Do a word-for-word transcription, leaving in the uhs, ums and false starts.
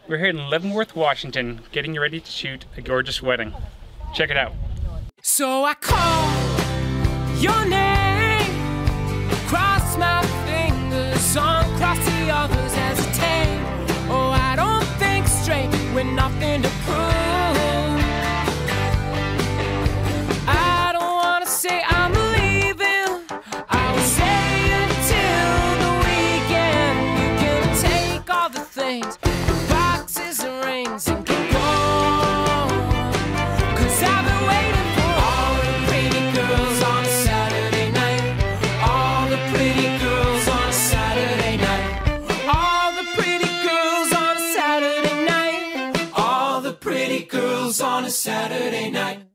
We're here in Leavenworth, Washington, getting ready to shoot a gorgeous wedding. Check it out. So I call your name, cross my fingers, uncross the others, hesitate. Oh, I don't think straight with nothing to prove. I don't wanna say I'm leaving, I will stay until the weekend. You can take all the things, the boxes and rings, and go on. Cause I've been waiting for all the pretty girls on a Saturday night. All the pretty girls on a Saturday night. All the pretty girls on a Saturday night. All the pretty girls on a Saturday night.